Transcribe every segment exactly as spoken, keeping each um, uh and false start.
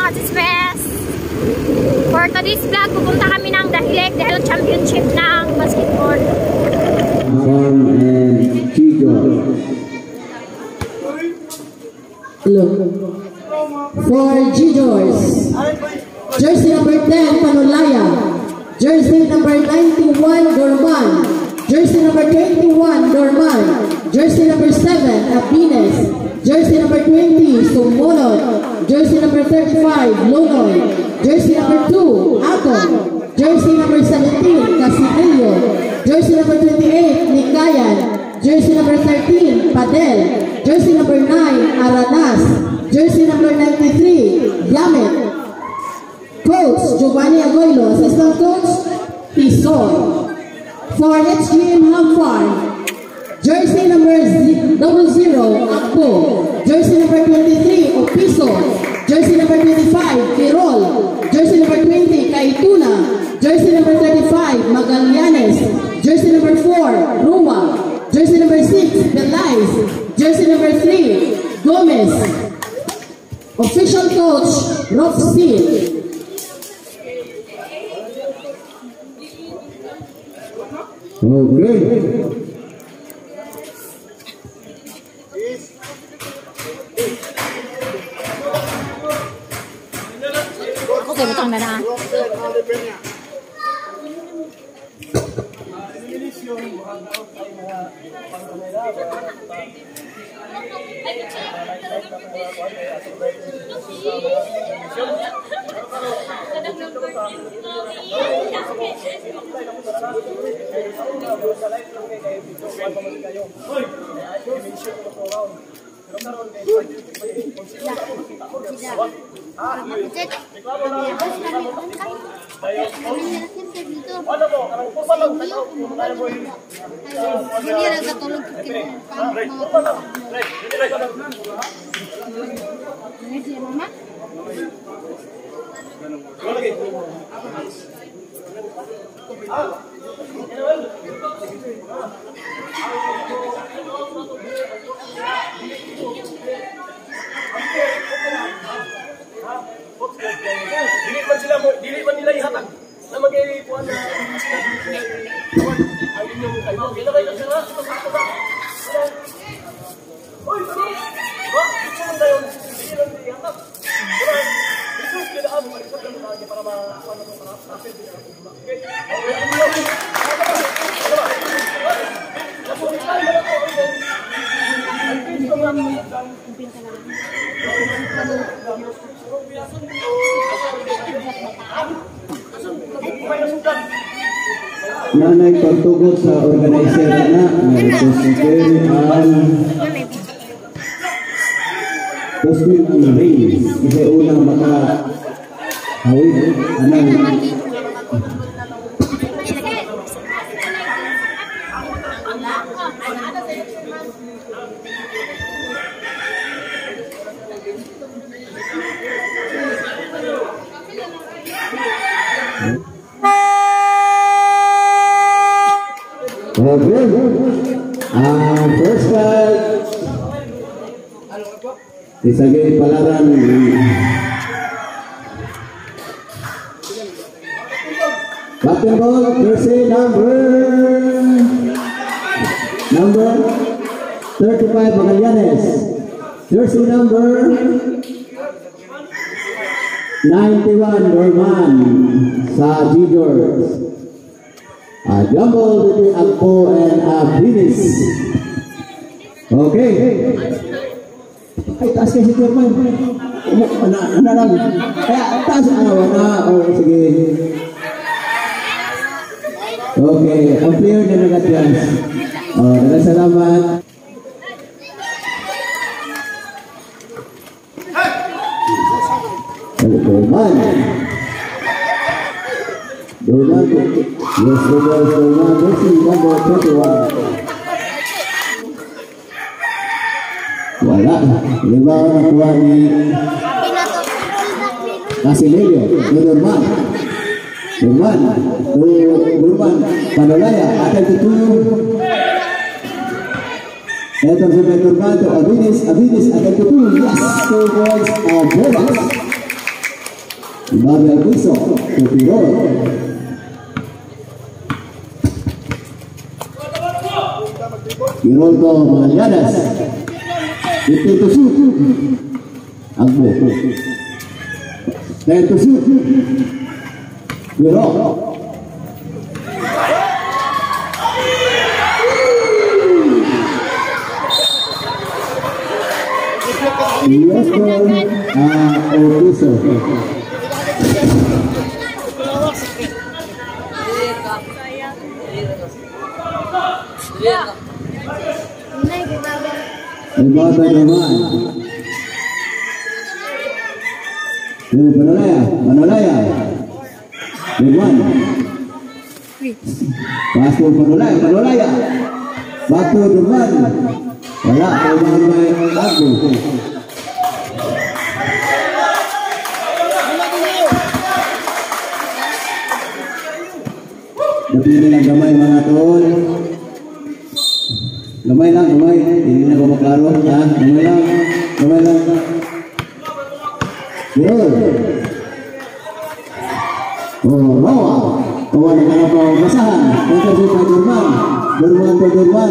ka-sismes. For today's vlog, pupunta kami ng Dahilig dahil championship ng basketball. Farm and Chico. Look. For G-Joys. Jersey number ten, Panolaya. Jersey number ninety-one, Gorman. Jersey number twenty-one, Gorman. Jersey number seven, Abines. Jersey number twenty, Sumonot. Jersey number thirty-five, Lonoy. Jersey number two, Aton. Jersey number seventeen, Casimilio. Jersey number twenty-eight, Nikayan. Jersey number thirteen, Padel. Jersey number nine, Aranas. Jersey number ninety-three, Yamet. Coach, Giovanni Agoilo. Assistant Coach, Pison. For H G M Ham Farm, jersey number double zero, Akpo. Jersey number twenty-three, Opiso. Jersey number twenty-five, Tirol. Jersey number twenty, Kaituna. Jersey number thirty-five, Magallanes. Jersey number four, Ruma. Jersey number six, Belais. Jersey number three, Gomez. Official coach, Rob Steele. Okay. Okay, butang na na. Dili man sila mo, dili man nila ihatag na magay-kuan na ay inyong kayo. Kita kayo sila sa sakto ba? Oy, ano? Ba, ito lang kayo. Dili lang ihatag. Diba? Ito sila amo para sa kanila para ma-kuan na para sa sila. Okay? Okay, ano lang? Diba? Ako ni tayo na ko. Ay, ito lang ang pinta lang. Nanay pagtugot sa organizer na nagposikin ang posikin ang race kasi unang maka hawid anang okay. Uh, first fight isagay palaran basketball jersey number number thirty-five Magallanes, jersey number ninety-one Norman sa G-Joys. A jumble between Akpo and Abines. Okay. Ay, taas kayo si Norman. Ano, ano lang. Kaya, taas, ano, ano. Oh, sige. Okay, ang player na nag-advance. Oh, nagasalamat. Norman. Norman. Yes, Norman. Norman. Jersey number twenty-one. Wala. Lima ang nakuha ni Casimilio. Norman. Norman. Norman. Panolaya. Akan tutulong. Ito si Norman. Abines. Abines. Akan tutulong. Yes. Two points of bonus. Babel Puso to Pirol. Pirol to Magallanes. fifteen to shoot. Agbo. ten to shoot. Pirol. Yes, ah, Opiso. Ibaba naman. Yung Panolaya, Panolaya. Lewan. Pasto Panolaya, Panolaya. Batu Durban. Wala, Lewan may Agbo. Napili lang gamay mga tol. Gamay lang, gamay. Hindi na ko maklaro. Ha? Gamay lang. Gamay lang. Good. Oh, Roa. Roa na ka pa basahan. Ito si Pak Durban. Durban to Durban.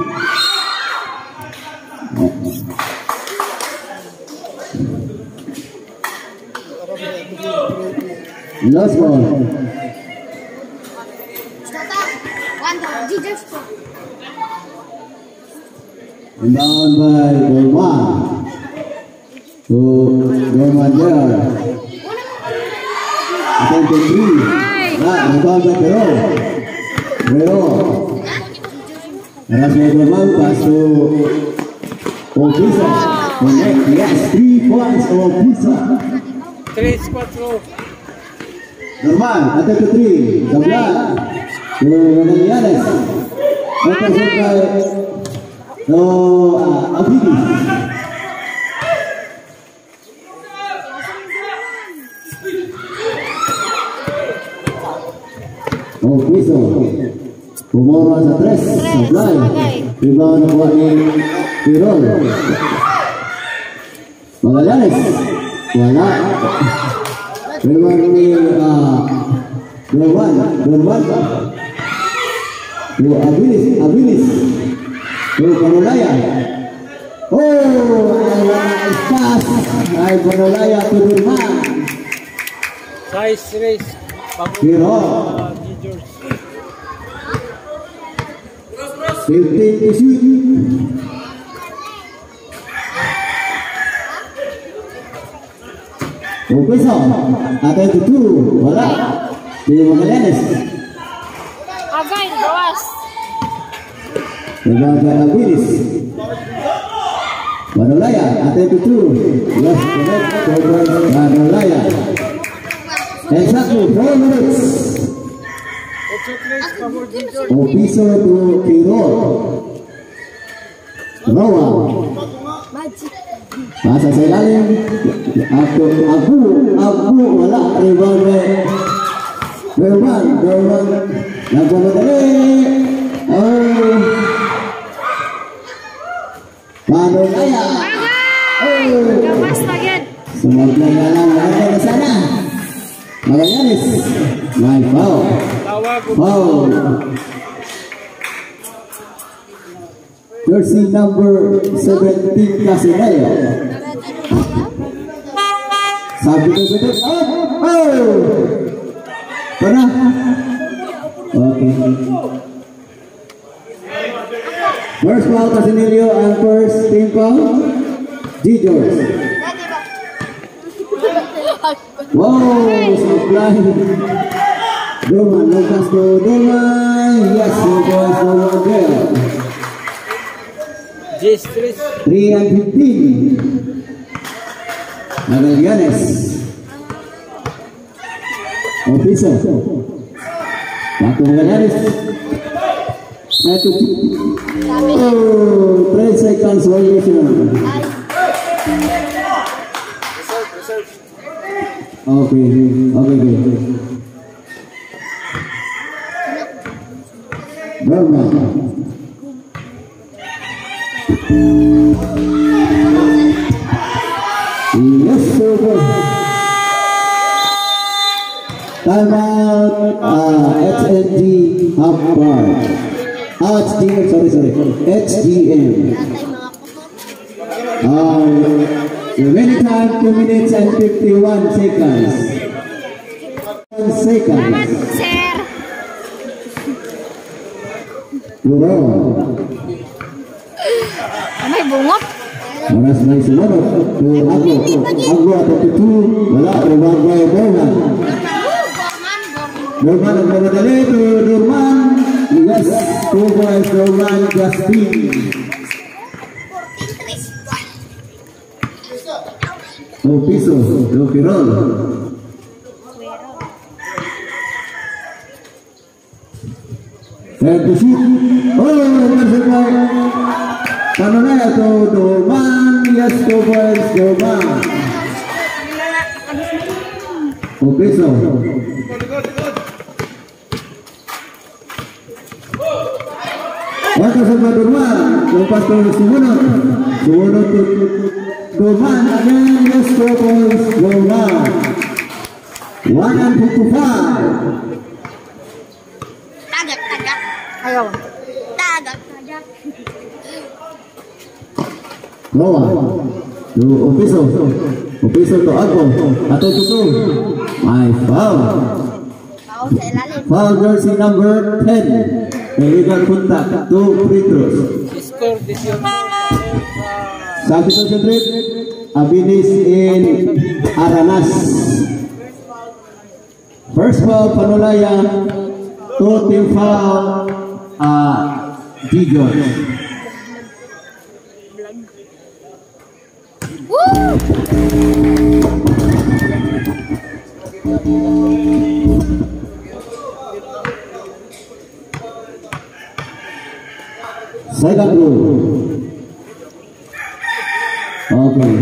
Last ball. Inbound by Dorman to Dorman there. Attempt to three. Nah, inbound by Pero. Pero. Aras by Dorman pass to Opisa. Connect. Yes, three points for Opisa. Tres, cuatro. Dorman, attempt to three. Zablan to Magallanes. Intercept by no, uh, Abidi. Oh, Piso. Pumoro sa tres. Supply. Rebound na kuha ni Pirol. Magallanes. Wala. Rebound ni Dorban. Dorban. To Abilis. Abilis. To Panolaya. Oh, ay pass. Ay Panolaya to Durban. Size race. Pero fifteen to shoot. Opiso. Atay to two. Wala. Di Magallanes. Agay, bawas. Nabaga Abilis. Panolaya. Atay to two. Yes, correct. Panolaya. Exactly four minutes. Opiso to Pirol. Roa. Masa sa ilalim. Ako, Abu, Abu, wala. Rebound by Dorban, Dorban. Nagpamadali. Oh. Panolaya. Oh. Gawas na yan. Sumagla na lang. Maganda na sana. Magallanes. May foul. Foul. Jersey number seventeen Casinello. Sabi ko sa ito. Oh! Oh! Para? Okay. First foul Casinello and first team foul G-George. Wow! Supply. Dorman, no pass to Dorman. Yes, no pass to Dorman there. three and fifteen. Magallanes. Opiso. Back to Magallanes. Set to oh, three seconds violation. Okay, okay, okay. Dorman. Yes, sir. Timeout, uh, H N G half bar. Ah, H D M, sorry, sorry. H D M. Uh, remaining time, two minutes and fifty-one seconds. One second. Salamat, sir. Wow. May bungot. Oras na sumunod. To Agbo. Agbo atau tutu. Wala. Rumagway Dorman. Dorman ang mamadali. To Dorman. Yes. Two boys Dorman Justin. Oh, piso. To Pirol. And to shoot. Oh, perfect boy. Paano na ito? Dorman. Yes, two boys Dorman. Oh, piso. Wata sama Dorman. Lepas itu sumunod. Sumunod to Dorman. Again, yes, two boys Dorman. One and fifty-five. Tagak, tagak. Ayaw. Tagak, tagak. Loa. To Opiso. Opiso to Agbo. Atau tutu. My foul. Pao sa ilalim. Foul jersey number ten. Illegal contact. Two free throws. Score this year. Satu concentrate. Abilis in Aranas. First foul Panulaya. Two team foul. Uh, Gijon. Second rule. Okay.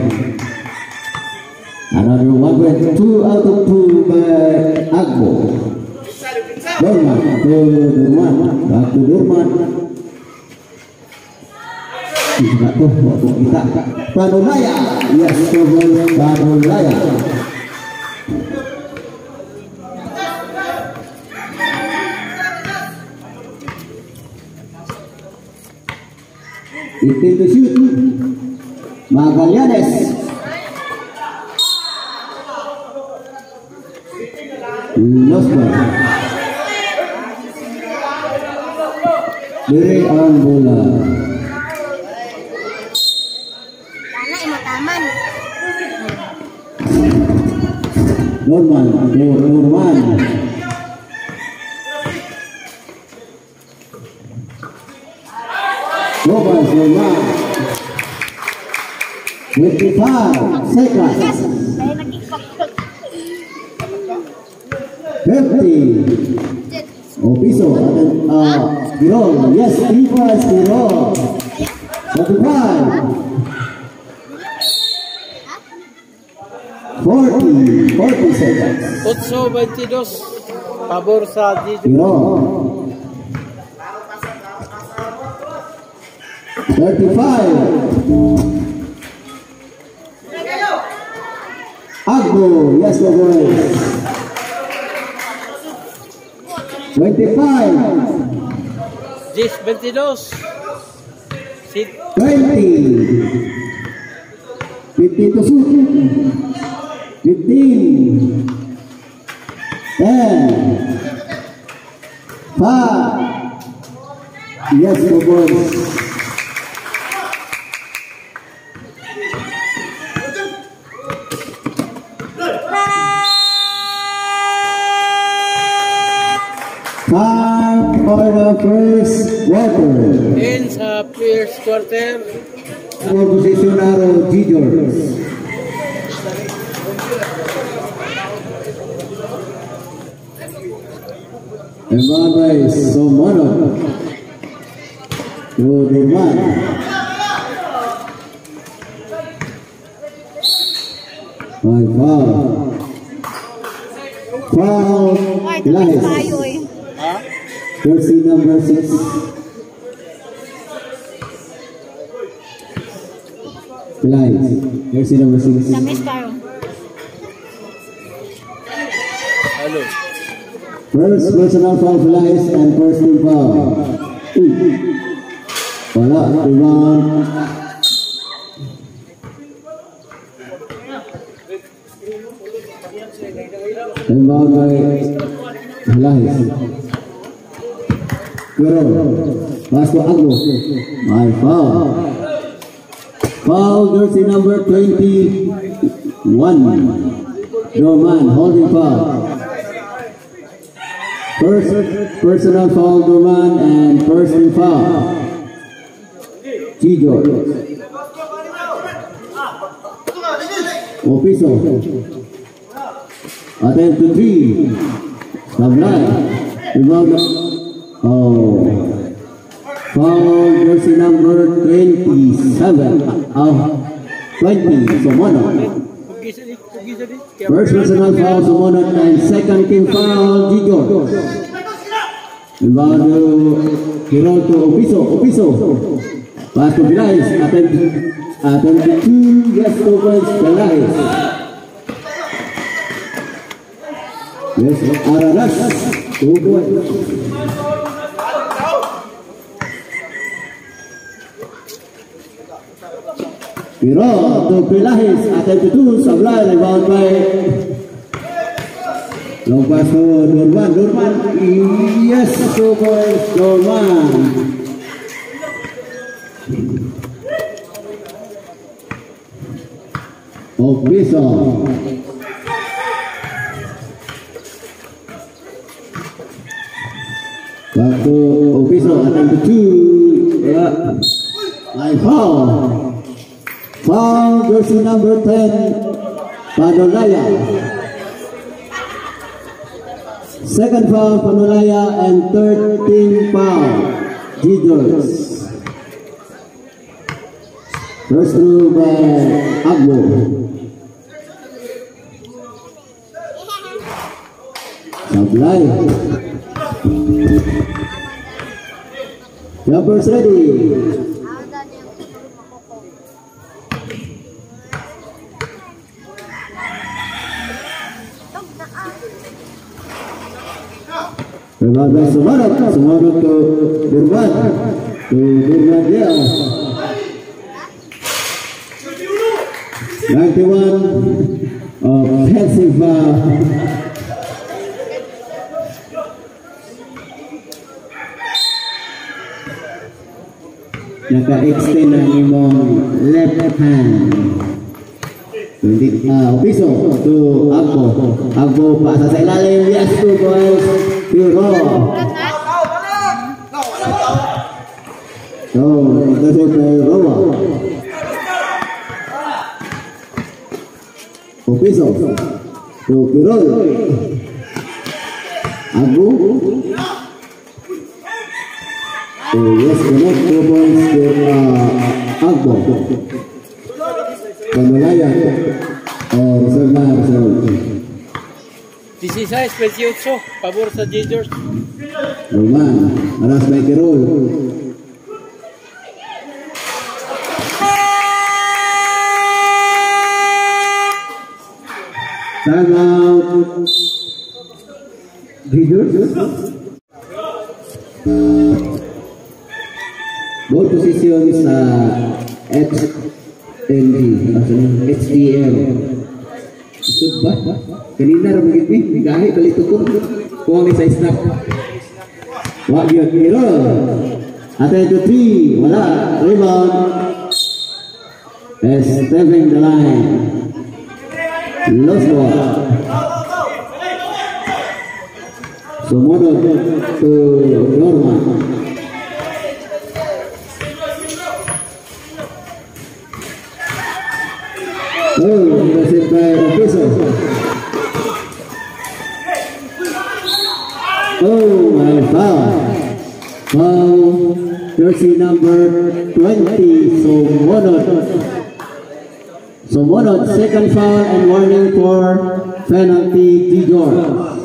Another one point two out of two by Agbo. Dorman to Dorman. Back to Dorman. Kita tuh waktu kita Panulaya. Yes, Panulaya. Itu to shoot. Magallanes. Losber. Diri ang bola. Sana imutaman. Norman, Norman. Robert Norman. twenty-five seconds. Kaya nag-ikpak. fifty. Opiso. Uh, Birol. Yes, three points, Birol. thirty-five. forty. forty seconds. Otso twenty-two. Pabor sa Gijon. Birol. thirty-five. Agbo, yes, the boys. twenty-five. Gis twenty-two. Sit. twenty. fifty to shoot. fifteen. ten. five. Yes, the boys. Time for the first quarter. In sa first quarter. For positionaro Gijon. Emmanuel Somano. To Dorman. My foul. Foul. Ay, tapos Lies. tayo eh. Jersey number six. Lies. Jersey number six. Tamis tayo. Hello. First personal foul flies and first team foul. Wala, rebound. Rebound by Flies. Pero, pass to Agbo. My foul. Foul jersey number twenty-one. Dorman holding foul. First personal foul Dorman and first team foul. G-George. Opiso. Attempt to three. Sablay. Rebound. Oh. Foul jersey number twenty-seven. Oh. twenty. Sumonot. First personal foul Sumonot and second team foul G-George. Rebound to Hero to Opiso. Opiso. Pass to Flies. Attempt, attempt to two. Yes, towards Flies. Yes, Araras. Two points. Hero to Flies. Attempt to two. Sablay. Rebound by long pass to Dorman. Dorman. Yes, two points. Dorman. Opiso. Back to Opiso, attempt to two. Yeah. My foul. Foul jersey number ten, Panolaya. Second foul, Panolaya, and third team foul, G-George. First through by Agbo. Sablay. Jumpers ready. Rebound by Sumonot. Sumonot to Durban. To Durban dia. ninety-one offensive foul. Naka-extend ang imong left hand. Uh, Opiso to Agbo. Agbo pasa sa ilalim. Yes, two points. Hero. So, kasi kay Rowa. Opiso to Pirol. Agbo. Oh yes, connect two points to uh, Agbo. Panolaya. Oh, reserve na, reserve. dieciséis dieciocho, pabor sa G-George. Roman, aras by Kirol. Time out. G-George. Ball position sa H M D, H D M. Isip ba? Kanina rin magigit ni, kahit balito ko. Kuha ni sa snap. Wag yun, hero. Attempt to three, wala. Rebound. Stepping the line. Lost ball. Sumonot to Norman. Oh, intercepted by Opiso. Oh, my foul. Foul, jersey number twenty, Sumonot. Sumonot, second foul and warning for penalty, G-George.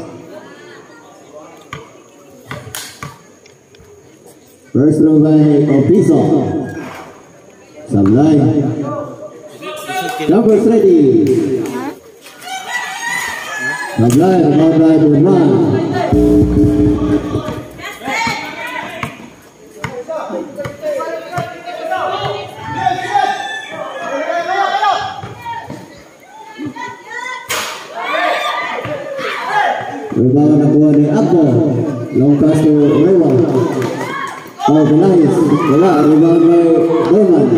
First throw by Opiso. Sablay. Numbers ready. Sablay, rebound by Durman. Rebound nakuha ni Agbo. Long pass to Rewa. Oh, Belayes. Wala, rebound by Dorman.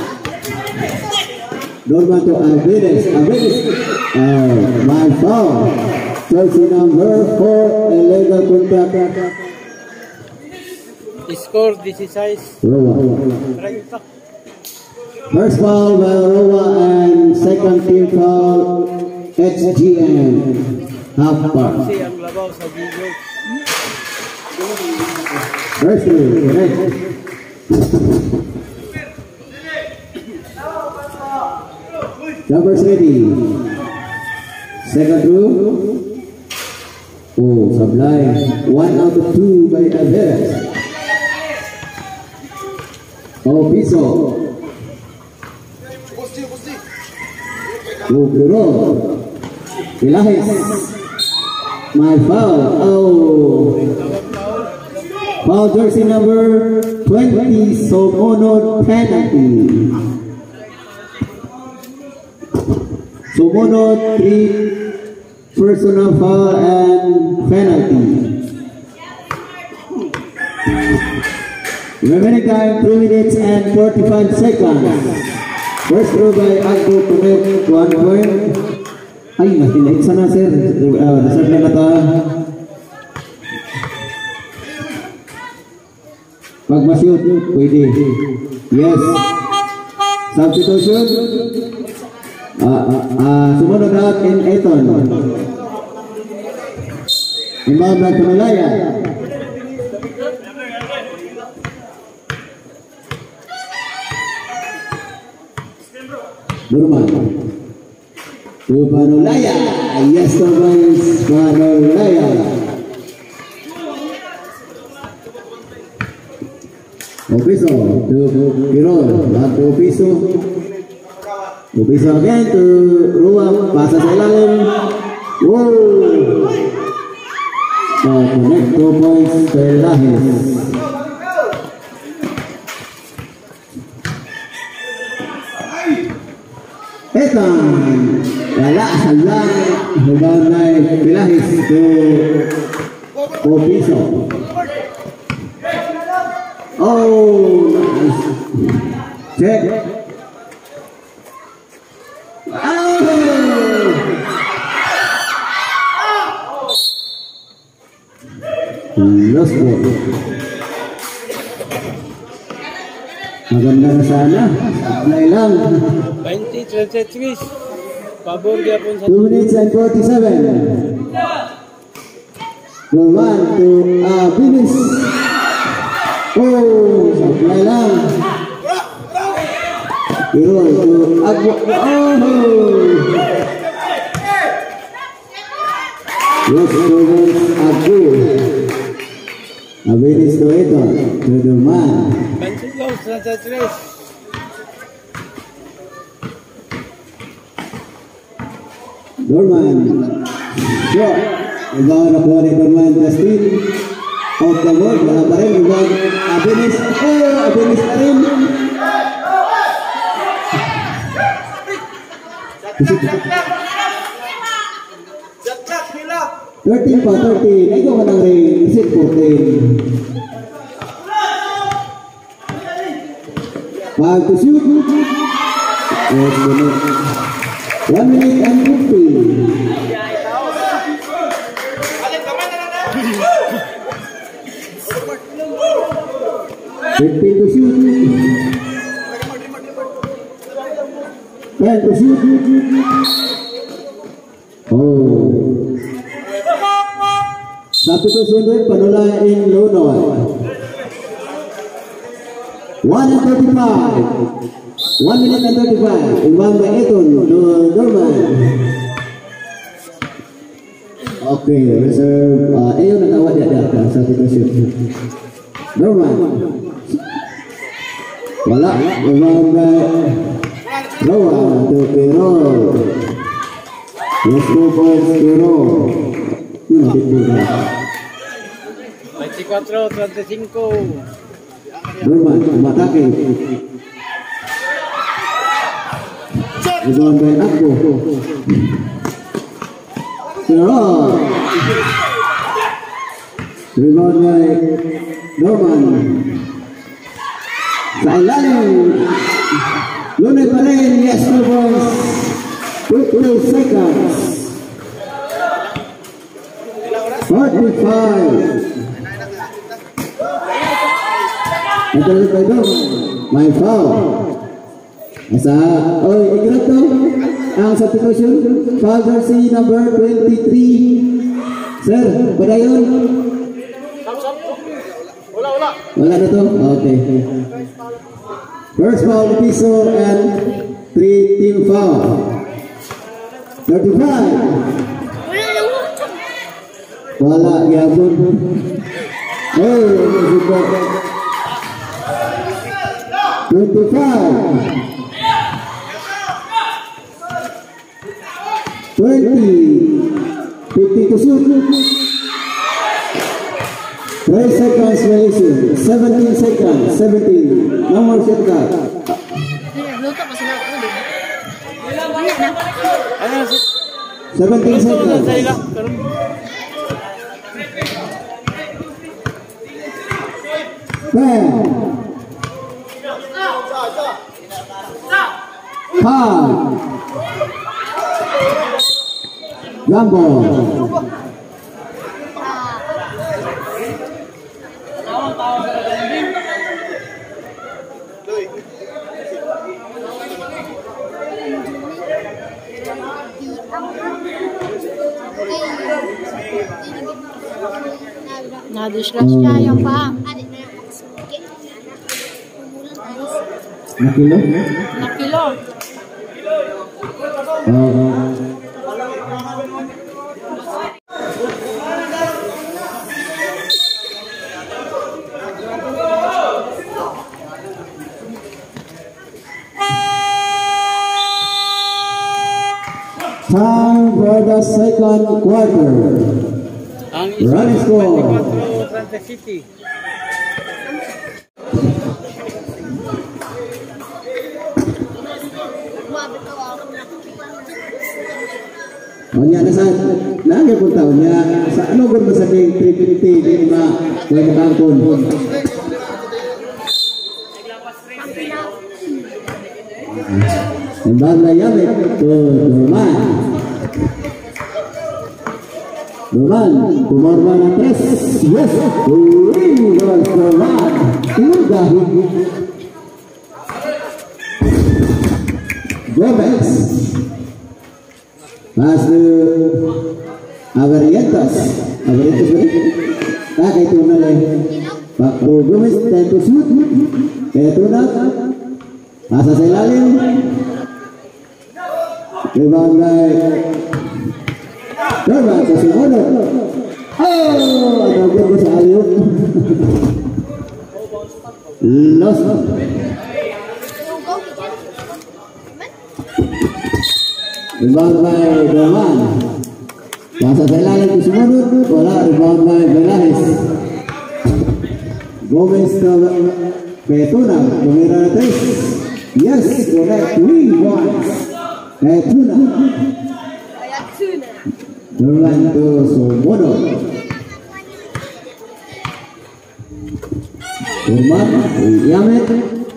Dorman to Alvarez. Alvarez. Oh, my foul. Jersey number four, illegal contact. Score sixteen. Rowa. Treinta. First foul by Rowa and second team foul H G M. Half bar. Kasi ang labaw sa Gijo. First two, correct. Jumpers ready. Second row. Oh, Sablay. One out of two by Alvarez. Oh, Piso. Oh, Puro. Ilahes. My foul. Oh. Foul jersey number twenty, Somono penalty. Somono three personal foul and penalty. Remaining time three minutes and forty-five seconds. First throw by Agbo connect one point. Ay, nakinig sana sir. Uh, reserve na nata. Pag ma-shoot, pwede. Yes. Substitution. Ah, ah, ah, sumunod na in Eton. Inbound by Panulaya. Durman. To Panulaya. Yes, to Panulaya. Opiso to Kirol. Back to Opiso. Opiso again to Ruang. Pasa sa ilalim. Wow. Uh, connect two points to Lahes. Etan. Wala sa lang. Hubang na Lahis to Opiso. Oh, nice. Check. Oh! Lost ball. Maganda na sana. Apply lang. twenty twenty-three. Pabor gyapon sa two minutes and forty-seven. Go one to uh, finish. Oh, supply lang. Kirol to Agbo. Oh! Yes, Robert Agbo. Abilis to ito. To Durman. twenty twenty-three. Durman. Shot. Ibaw na po ni Durman Justin. Out the board. Wala pa rin. Ibaw. Abilis. Oh! Abilis pa rin. thirteen pa, thirteen. Ay, gawa ng rin. Isit fourteen. Five to shoot. Yes, minute. One minute and fifty. Fifteen to shoot. Ten to shoot. Oh. Substitution with Panula in Lunoy. One and thirty-five. One minute and thirty-five. Inbound by Eton to Durman. Okay, reserve. Uh, ayun natawa dia dah substitution. Durman. Wala. Inbound by Rowa to Kirol. Let's go for zero. veinticuatro treinta y cinco. Norman, umatake. Rebound by Akbo. Zero. Rebound by Norman. Sa ilalim. Lunay pa rin. Yes, no boys. fifty seconds. forty-five. Ito ulit by Norman. My foul. Asa, oy, igrab daw ang substitution. Foul jersey number twenty-three. Sir, padayon. Wala, wala. Wala na to? Okay. First foul, Piso, and three team foul. thirty-five. Wala, yapon. Hey, twenty-five. twenty. fifty to shoot. three seconds relation. seventeen seconds. seventeen. No more shot clock. seventeen seconds. ten. five. Jumbo. Na-disgrasya yung pa. Nakilo? Nakilo. Oo. Time for the second quarter. Ang Running score. veinticuatro treinta y siete. Onya na sa nage pun tahu nya sa ano gun masabing three fifty di ma way makangkon. Tembak na yan eh. To Norman. Norman, Norman na tres. Yes. Uy, Norman. Udah. Gomez. Pass to Avarientos. Avarientos balik. Ah, kayak itu na lang. Pak Pro Gomez, time to shoot. Kayak itu na. Masa sa ilalim. Rebound by Norman sa sumunod. Oh! Ano ko sa aliyot? Lost. Rebound by Norman. Masa sa ilalim sa sumunod. Wala. Rebound by Velasquez. Gomez na Petuna. Tumira na tres. Yes, correct. Three points. Petuna. Norman to Somono. Norman, Yamet.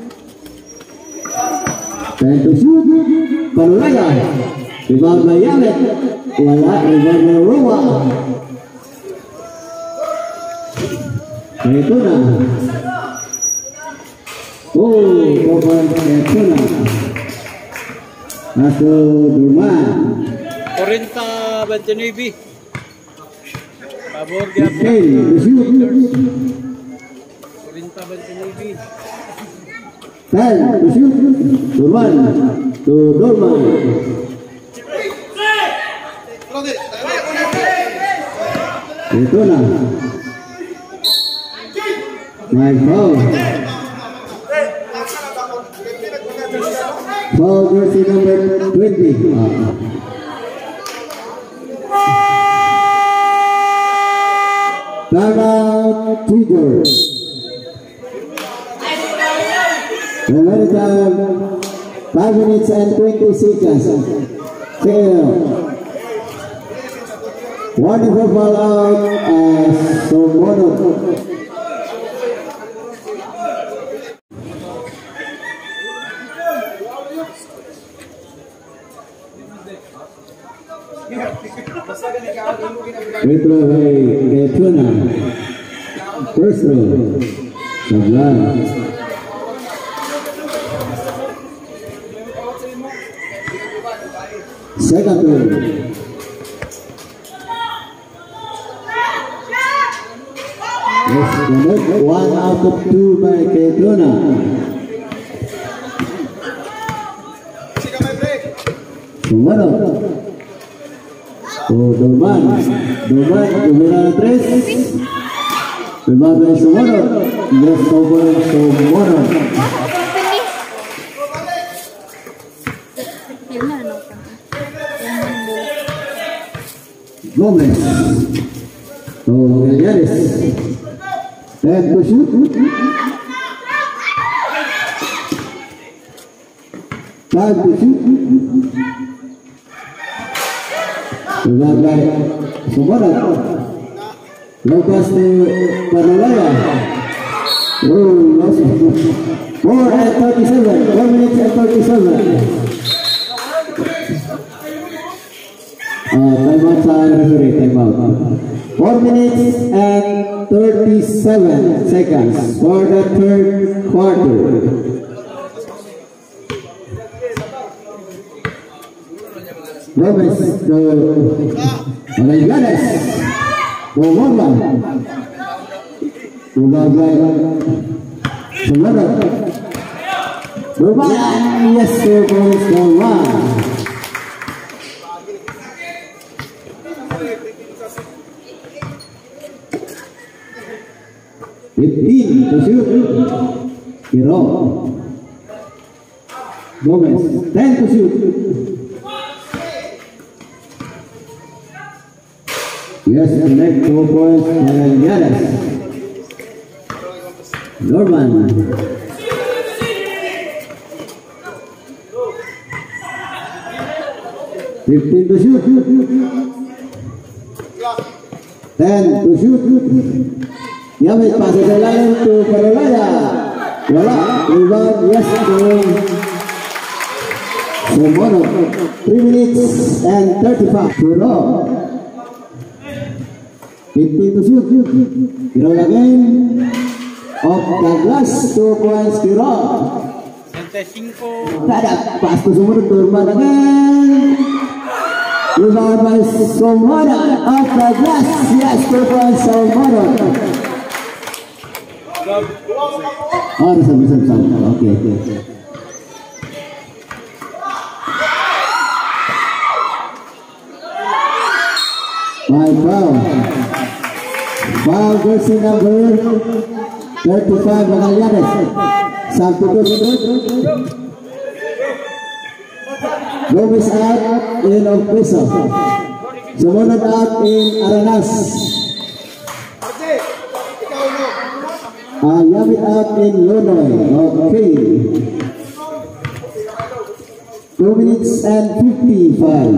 Time to shoot. Panulaya. Rebound by Yamet. Wala. Rebound by Rowa. Petuna. Oh, cover Petuna. Masuk Norman. cuarenta veintinueve. Pabor de Hey, cuarenta veintinueve. ten, shoot. Norman to Norman. Petuna. My foul. Foul jersey number twenty. Timeout, Tigers. Remaining time, five minutes and twenty seconds. Fail. Wonderful ball out, uh, Somono. Retro by Tuna. First row. Sablan. Second row. Yes, one out of two by Ketuna. Sumarok. Oh, Dorman. Dorman, Dorman tres. Dorman by Sumarok. Yes, over Sumarok. Gomez. Oh, Eliares. And to shoot. Time to shoot. Sebagai Sumarok. Lepas to Panalaya. Oh, lost. four and thirty-seven. four minutes and thirty-seven. Uh, time out sa referee, time out. four minutes and thirty-seven seconds for the third quarter. Gomez to Magallanes. Bomba. Sebagai Sumarok. Bomba. Yes, Bomba. fifteen to shoot. Hero. Gomez. ten to shoot. Yes, connect two points and Yadas. Norman. fifteen to shoot. ten to shoot. Yamit pasok sa lalim to Panalaya. Wala. Rebound. Yes to Sumarok. three minutes and thirty-five. Hero. fifteen to shoot. Hero again. Off the glass. two points. Hero. Tadak. Pas to Sumarok. Turban again. Rebound by Sumarok. Off the glass. Yes. two points. Sumarok. Oh, bisa bisa bisa. Oke oke. My foul. Foul jersey number thirty-five Magallanes. Satu tujuh. Gomez out in Opiso. Sumunod out in Aranas. Ah, Yamit out in Lonoy. Okay. Two minutes and fifty-five.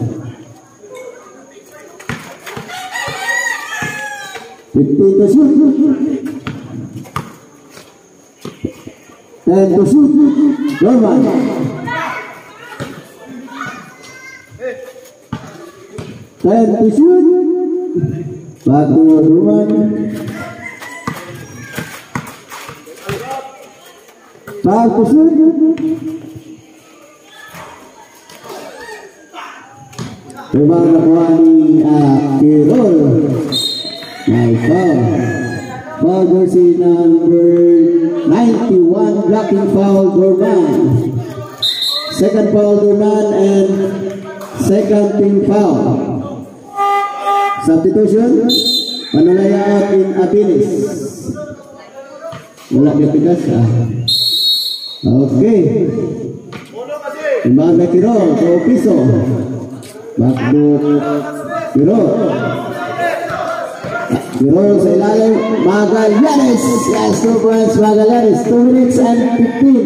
Fifteen to shoot. Ten to shoot. Norman. Ten to shoot. Back to Norman. Five to shoot. Rebound nakuha ni Kirol. My foul. Foul jersey number ninety-one, blocking foul Dorman. Second foul Dorman and second team foul. Substitution. Panalaya out in Apilis. Wala katigas ah. Okay. Imam Kirol to Opiso. Back to Kirol. Roll sa ilalim, Magallanes. Yes, two points, Magallanes. two minutes and fifteen.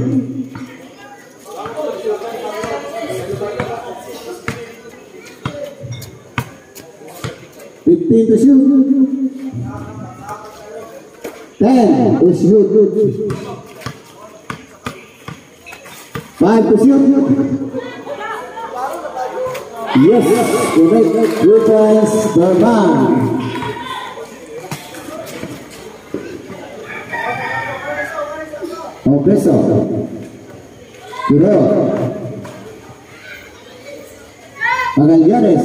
fifteen to shoot. ten to shoot. five to shoot. Yes, you make two points per man. Opeso. Kiro. Magallanes.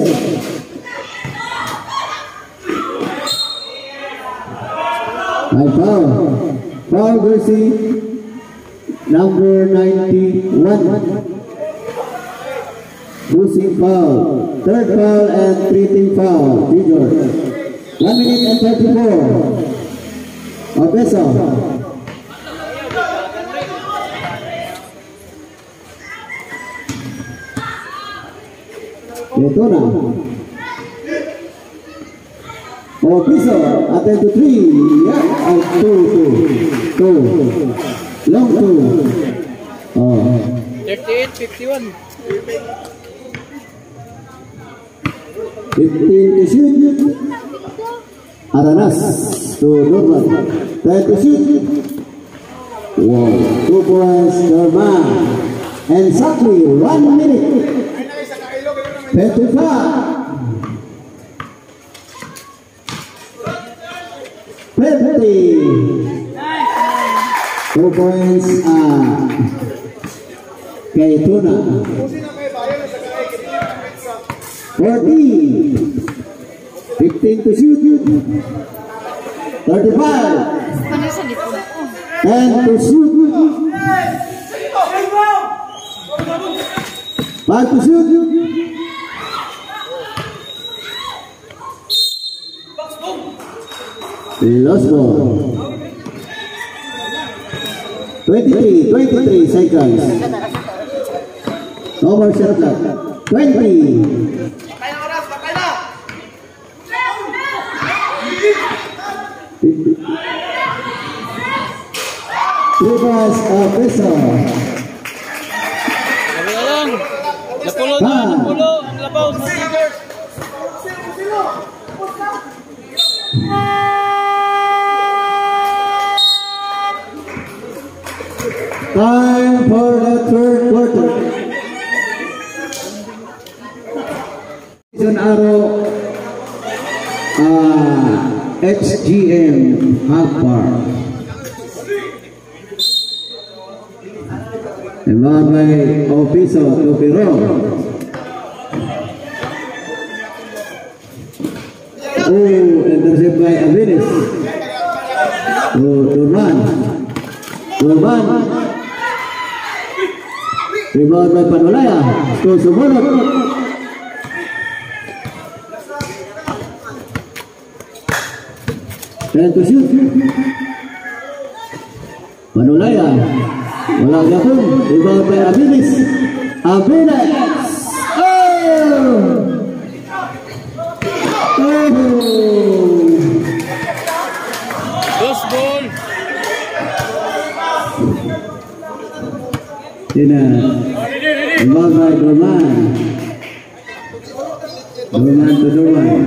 My foul. Foul jersey number ninety-one. Losing foul. Third foul and three-team foul. Junior. one minute and thirty-four. Opeso. Ito na. Opeso. Attempt to three. Yeah. Out two, two. Two. Long two. Oh. thirty-eight fifty-one. fifteen to shoot. Aranas to Norman. ten to shoot. Wow. Two points per man. And exactly one minute. twenty-five. fifty. Two points. Ah. Kay Tuna. forty. fifteen to shoot. thirty-five. ten to shoot. five to shoot. Lost ball. twenty-three. twenty-three seconds. No more shot clock. twenty. Three balls of Peso. Sabi na lang. Napulo na, napulo. Ang labaw sa Tigers. Time for the third quarter. Season Arrow uh, H G M Akbar. Involved by Opiso Tupiro. Oh, intercept by Avinis. Oh, Turman. Turman. Rebound by Panulaya. Score sumunod. ten to shoot. Panulaya. Wala gapon. Rebound by Avinis. Avinis. Oh! Oh! Lost ball. Sina. Rebound by Dorman. Dorman to Dorman.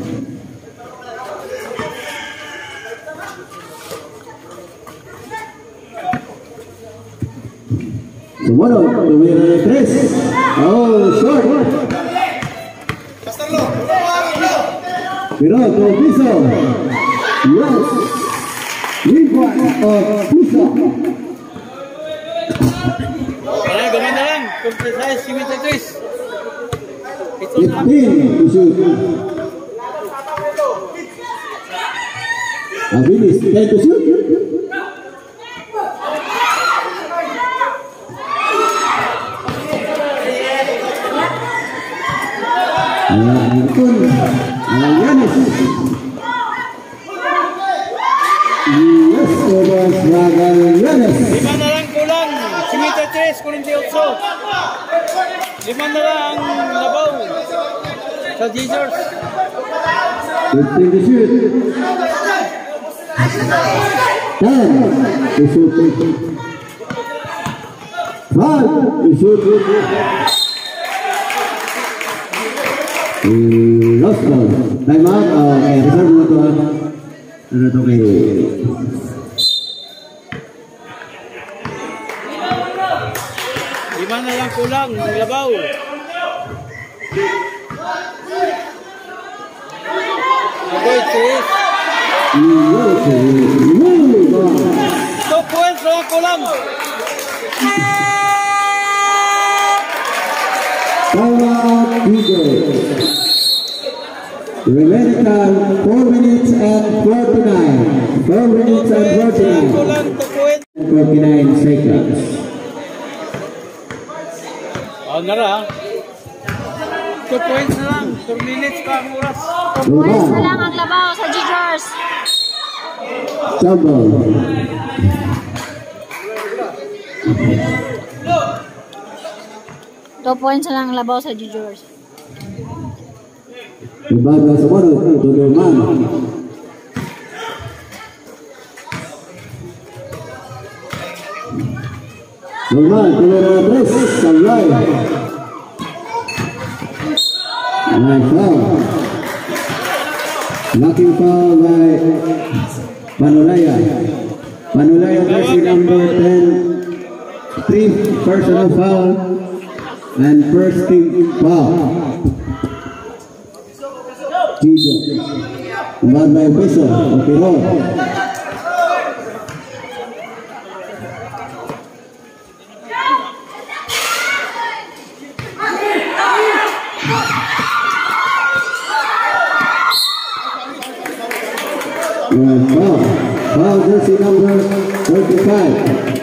Sumunod, tumira na tres. Oh, short. Pero, to Piso. Yes. Rebound of Piso. Kaya gumanda lang. Compresize, simita twist. Ito na. fifteen to shoot. Avinis, ten to shoot. Ayan, Antun. Magallanes. Yes, Obas Magallanes. Lima na lang kulang. Simita tres, kulang di otso. Lima na lang ang labaw sa Tigers. fifteen to shoot. ten to shoot. five to shoot. Lost ball. Time out. Okay, reserve mo ito. Ano ito kay... Lima na lang kulang ng labaw. Agoy, Chris. Two points lang kulang. Timeout, Eagles. Remaining time four minutes and forty-nine. four minutes and forty-nine. Kulang, two points. forty-nine seconds. Oh, nara. Two points na lang. Two minutes pa ang oras. Two points na lang ang labaw sa G-Jars. Jumble. Two points na lang ang labaw sa G-Jars. Ibaga sa mano, Tudurman. Tudurman, Tudurman tres, Sablay. Nice foul. Knocking foul by Panulaya. Panulaya jersey number ten. Three personal foul and first team foul. Gijo. Umar by Peso. Okay, roll. Foul. Foul jersey number thirty-five.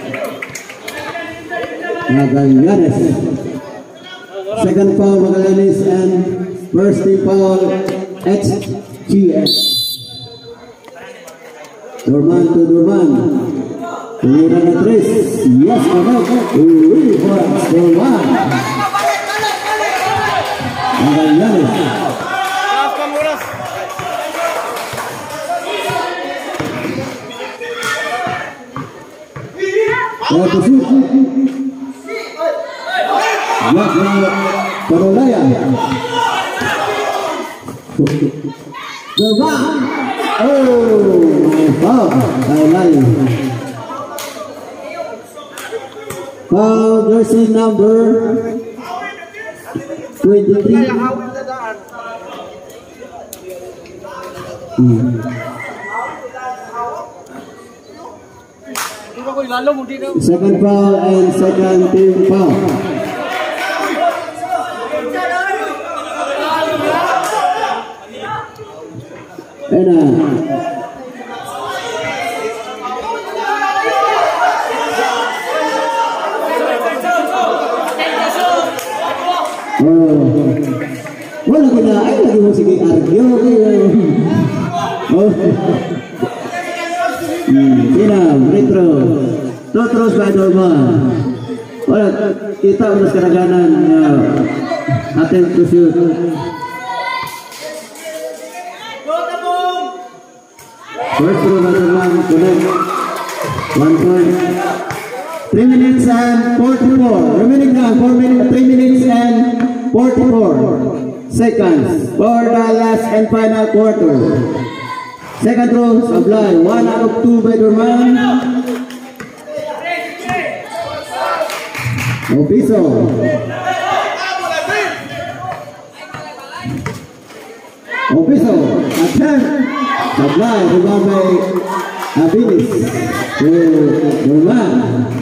Magallanes. Second foul Magallanes and first team foul X G S. Durman to Durman. Tumira na tres. Yes, correct. Uwi for Durman. Magallanes. Taas pang oras. Kaya to shoot. Yes, Panulaya. Durman. Oh, my foul. Foul. Foul jersey number twenty-three. Hmm. Di ba ko ilalo mo dito? Second foul and second team foul. And uh, oh, wala ko na, ay lagi mo sige argyo. Oh, hmm, sina, retro, Totros by Durman. Wala, kita ulas karaganan uh, attempt to shoot. First throw by Durman, connect. One point. Three minutes and forty-four. Remaining now, four minutes, three minutes and forty-four seconds for the last and final quarter. Second throw, Sablay. One out of two by Durman. Opiso. Opiso. Attempt. Sablay. Rebound by Abilis. To Durman.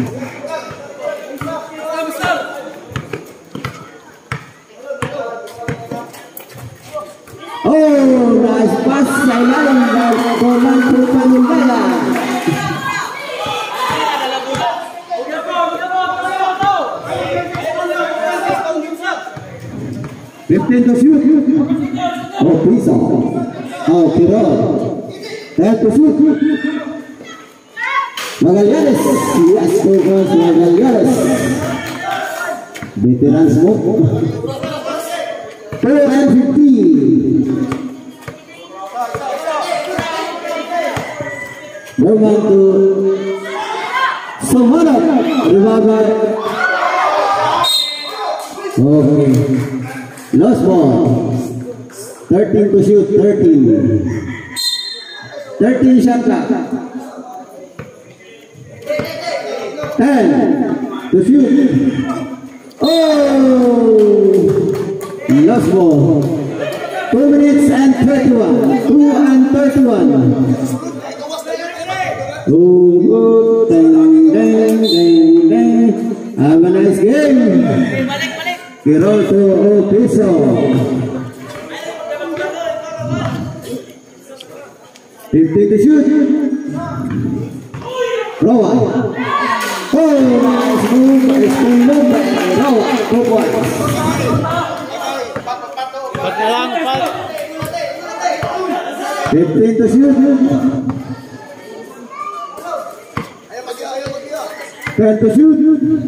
Oh, nice pass sa ilalim ng Durman to Panulaya. fifteen to shoot. Oh, Pisa. Oh, Tirol. ten to shoot. Magallanes. Yes, focus Magallanes. Veteran smoke. four and fifteen. Norman to Sumunod. Revolver. Okay. Lost ball. thirteen to shoot. thirteen. thirteen shot clock. ten to shoot. Oh! Lost ball. two minutes and thirty-one. two and thirty-one. Oh, dang, dang, dang, dang. Have a nice game. Kirol to Opiso. fifty to shoot. Roa. Oh, nice move. Nice move. Roa. Two points. Pat na lang, pat. fifteen to shoot. ten to shoot.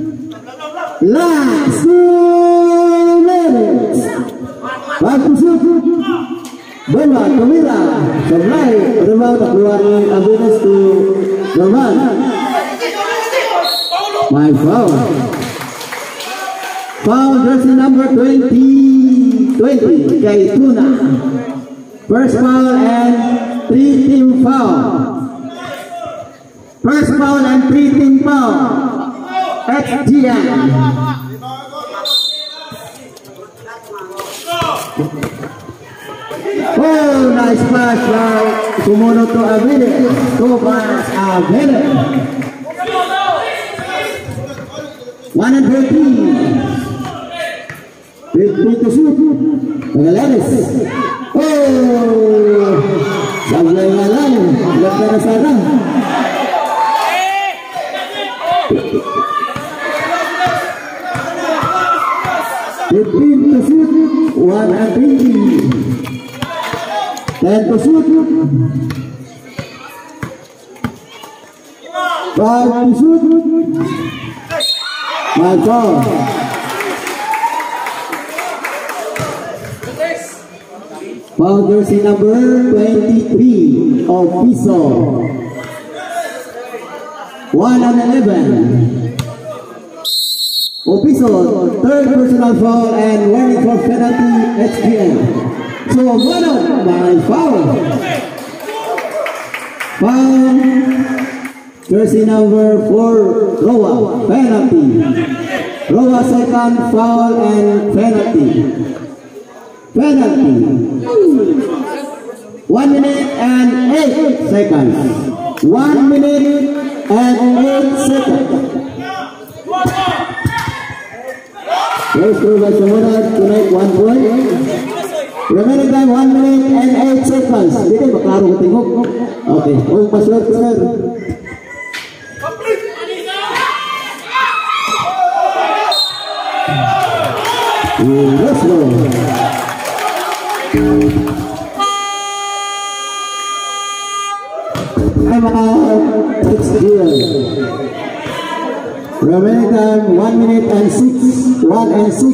Last two minutes. Back to shoot. Bola, Tumira. Supply. Rebound keluar Abunas to Norman. My foul. Foul jersey number twenty. twenty. Kay Tuna. First foul and three team foul. First foul and three team foul. X G M. Oh, nice pass by Sumunod to Avila. Two points Avila. One and thirteen. fifty to shoot. Magalanes. Oh, sablay nga lang. Ganda na sana. fifteen to shoot. one and twenty. ten to shoot. five to shoot. My God. Foul jersey number twenty-three of Piso. one and eleven. Opiso, third personal foul and warning for penalty H P M. So one out by foul. Foul jersey number four, Roa, penalty. Roa second foul and penalty. Penalty. One minute and eight seconds. One minute and eight seconds. First through by Sumunod to make one point. Remaining time one minute and eight seconds. Dito maklaro ko tingog. Okay. Oh, paswag sir. Let's go. I'm out. It's here. Remaining time one minute and six. One and six.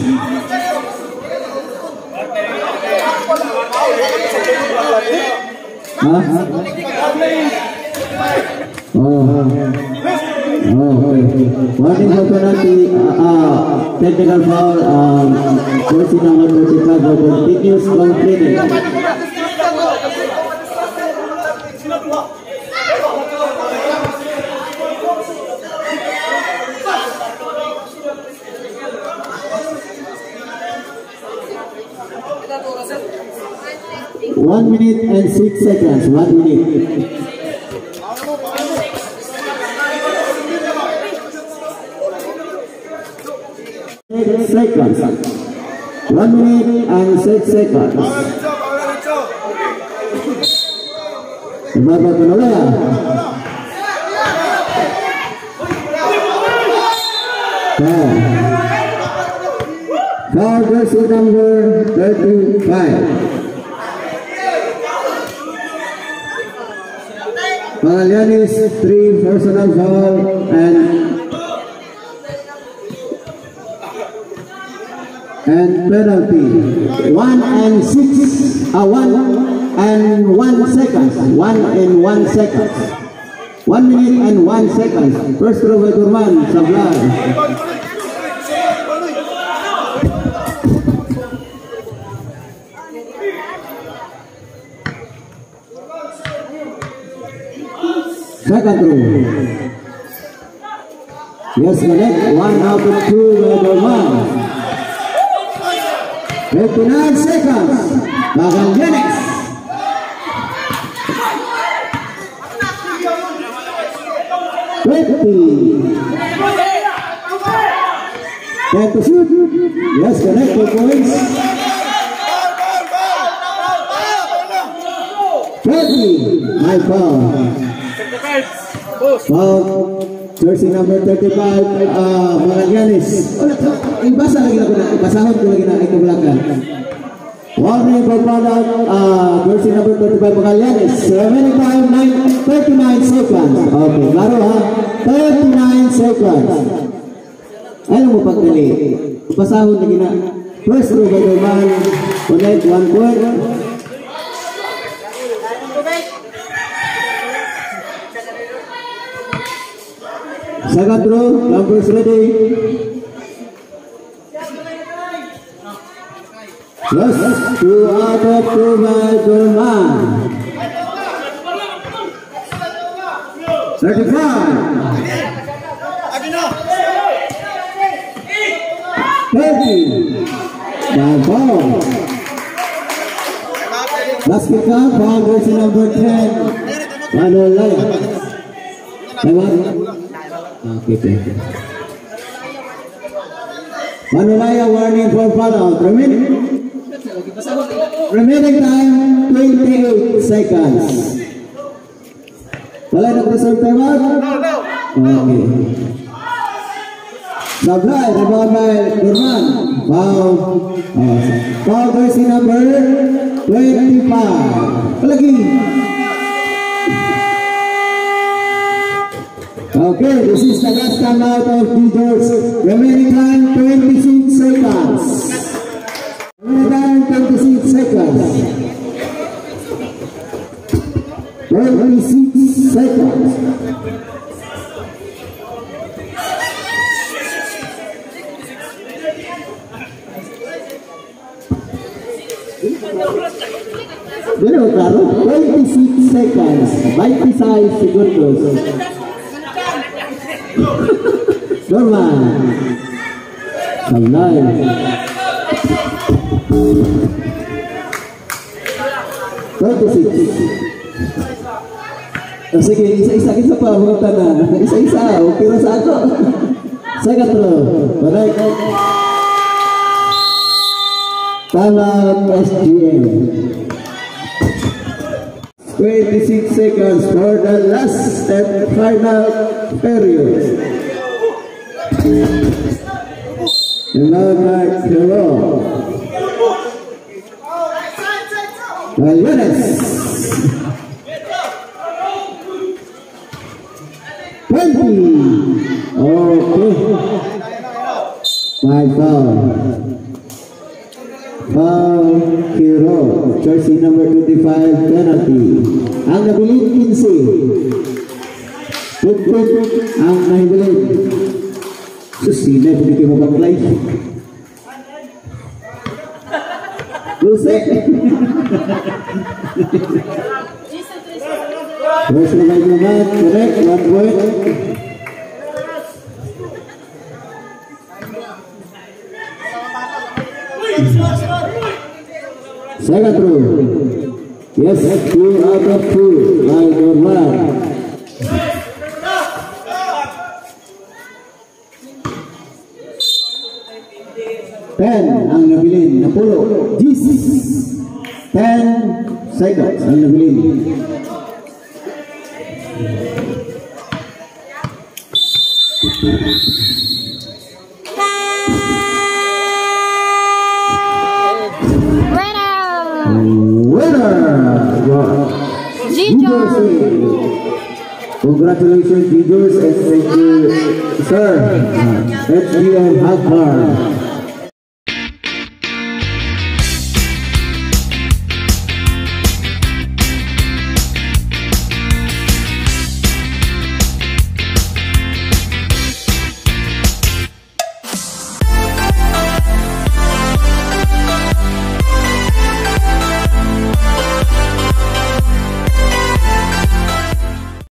Huh? Oh, oh, okay. Warning for penalty. Uh, uh, technical foul. Um, jersey number thirty-five. Continuous completing. One minute and six seconds. One minute. Six seconds. One minute and six seconds. Berapa penolak? Foul. Foul jersey number thirty-five. Pagalianis, three personal foul and and penalty. One and six, uh, one and one seconds. One and one seconds. one minute and one second. First throw by Gurman, Sablay. Second throw. Yes, connect. One out of two by Gurman. fifty-nine seconds. Magallanes. twenty. ten to shoot. Yes, connect. Two points. thirty. My foul. Foul. Jersey number thirty-five. Uh, Magallanes. Ibasa lagi na ko na. Ibasahon ko lagi na. Ito belakan. Warning for product. Uh, jersey number thirty-five Magallanes. Remaining time thirty-nine seconds. Okay. Klaro ha. thirty-nine seconds. Ano mo pagdali? Pasahon lagi na. First throw by the man. Connect. One point. Second throw, numbers ready. Yes, two out of two by Gurman. thirty-five. thirty. By ball. Last pick up, ball version number ten. Manolaya. Okay, thank you. Manolaya warning for foul. Remaining, remaining time twenty-eight seconds. Wala na preserve time out? Okay. Sablay, rebound by Gurman. Foul. Oh, foul jersey number twenty-five. Palagi. Okay, this is the last time out of G-George. Remaining time twenty-six seconds. Remaining time twenty-six seconds. twenty-six seconds. Pero claro, twenty-six seconds. twenty-five segundos. Norman. Sablay. twenty-six. Oh, sige, isa-isa kita pa. Huwag na. Isa-isa. Okay na sa ako. Second throw. Correct. Talang S G M. twenty-six seconds for the last and final period. Another hero. Magallanes. twenty. Okay. Five foul. Foul hero. Jersey number twenty-five penalty. Ang nabilin fifteen. Put-put ang nahibilin. Susina, hindi kayo mabaglay. Lusik. Terus naman naman. Correct. One point. Second throw. Yes, two out of two. By Gurman. ten ang nabilin. Napulo. ten seconds ang nabilin. Congratulations, G-George, and thank you, sir. H D M Akbar.